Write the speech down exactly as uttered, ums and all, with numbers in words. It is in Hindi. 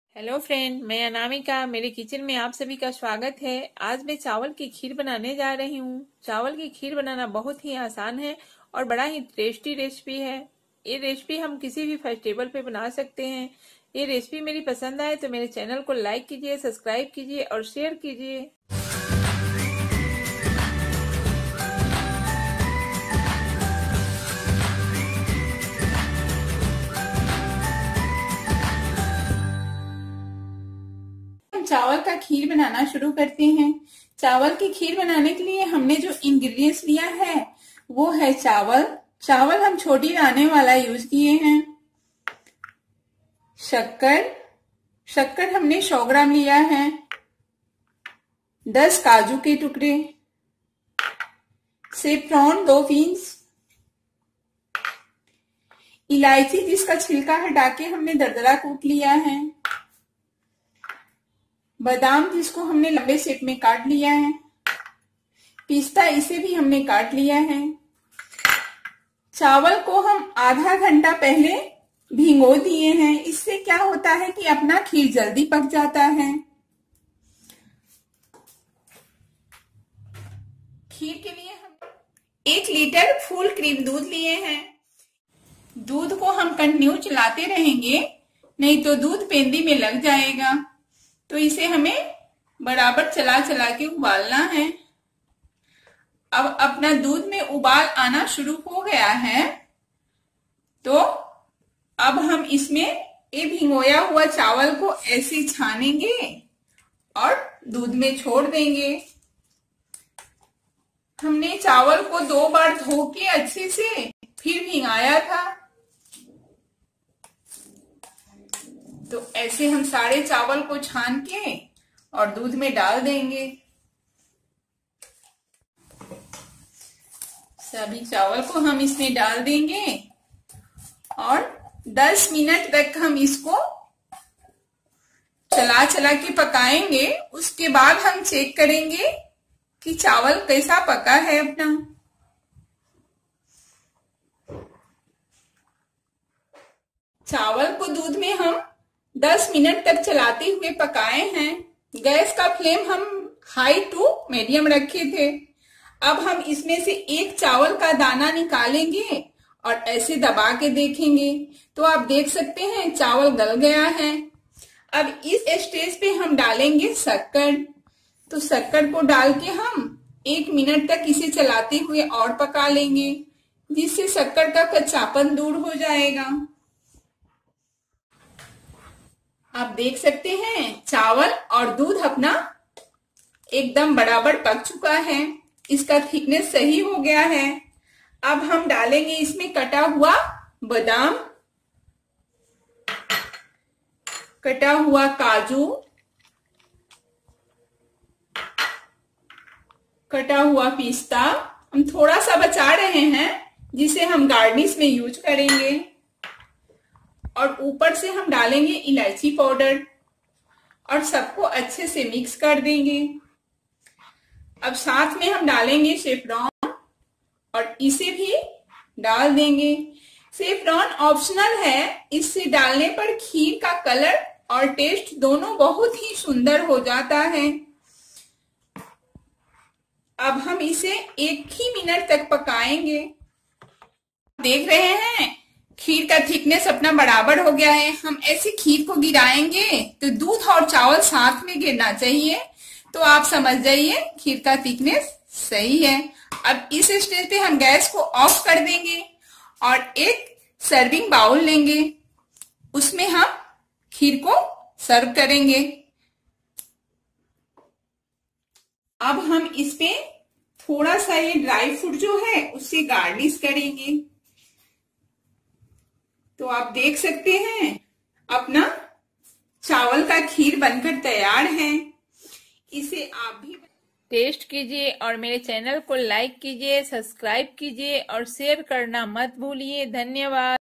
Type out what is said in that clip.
हेलो फ्रेंड, मैं अनामिका। मेरे किचन में आप सभी का स्वागत है। आज मैं चावल की खीर बनाने जा रही हूँ। चावल की खीर बनाना बहुत ही आसान है और बड़ा ही टेस्टी रेसिपी है। ये रेसिपी हम किसी भी फेस्टिवल पे बना सकते हैं। ये रेसिपी मेरी पसंद आए तो मेरे चैनल को लाइक कीजिए, सब्सक्राइब कीजिए और शेयर कीजिए। चावल का खीर बनाना शुरू करते हैं। चावल की खीर बनाने के लिए हमने जो इंग्रेडिएंट्स लिया है वो है चावल। चावल हम छोटी दाने वाला यूज किए हैं। शक्कर शक्कर हमने सौ ग्राम लिया है। दस काजू के टुकड़े, सेफ्रॉन दो पिंच, इलायची जिसका छिलका हटा के हमने दरदरा कूट लिया है, बादाम जिसको हमने लंबे शेप में काट लिया है, पिस्ता इसे भी हमने काट लिया है। चावल को हम आधा घंटा पहले भिगो दिए हैं। इससे क्या होता है कि अपना खीर जल्दी पक जाता है। खीर के लिए हम एक लीटर फुल क्रीम दूध लिए हैं। दूध को हम कंटिन्यू चलाते रहेंगे, नहीं तो दूध पेंदी में लग जाएगा। तो इसे हमें बराबर चला चला के उबालना है। अब अपना दूध में उबाल आना शुरू हो गया है, तो अब हम इसमें ये भिगोया हुआ चावल को ऐसे छानेंगे और दूध में छोड़ देंगे। हमने चावल को दो बार धो के अच्छे से फिर भिगाया था। तो ऐसे हम सारे चावल को छान के और दूध में डाल देंगे। सभी चावल को हम इसमें डाल देंगे और दस मिनट तक हम इसको चला चला के पकाएंगे। उसके बाद हम चेक करेंगे कि चावल कैसा पका है अपना। चावल को दूध में हम दस मिनट तक चलाते हुए पकाए हैं। गैस का फ्लेम हम हाई टू मीडियम रखे थे। अब हम इसमें से एक चावल का दाना निकालेंगे और ऐसे दबा के देखेंगे तो आप देख सकते हैं चावल गल गया है। अब इस स्टेज पे हम डालेंगे शक्कर। तो शक्कर को डाल के हम एक मिनट तक इसे चलाते हुए और पका लेंगे, जिससे शक्कर का कच्चापन दूर हो जाएगा। आप देख सकते हैं चावल और दूध अपना एकदम बराबर पक चुका है। इसका थिकनेस सही हो गया है। अब हम डालेंगे इसमें कटा हुआ बादाम, कटा हुआ काजू, कटा हुआ पिस्ता। हम थोड़ा सा बचा रहे हैं जिसे हम गार्निश में यूज करेंगे। और ऊपर से हम डालेंगे इलायची पाउडर और सबको अच्छे से मिक्स कर देंगे। अब साथ में हम डालेंगे सेफ्रॉन और इसे भी डाल देंगे। सेफ्रॉन ऑप्शनल है। इससे डालने पर खीर का कलर और टेस्ट दोनों बहुत ही सुंदर हो जाता है। अब हम इसे एक ही मिनट तक पकाएंगे। देख रहे हैं खीर का थिकनेस अपना बराबर हो गया है। हम ऐसे खीर को गिराएंगे तो दूध और चावल साथ में गिरना चाहिए। तो आप समझ जाइए खीर का थिकनेस सही है। अब इस स्टेज पे हम गैस को ऑफ कर देंगे और एक सर्विंग बाउल लेंगे। उसमें हम खीर को सर्व करेंगे। अब हम इसपे थोड़ा सा ये ड्राई फ्रूट जो है उससे गार्निश करेंगे। तो आप देख सकते हैं अपना चावल का खीर बनकर तैयार है। इसे आप भी टेस्ट कीजिए और मेरे चैनल को लाइक कीजिए, सब्सक्राइब कीजिए और शेयर करना मत भूलिए। धन्यवाद।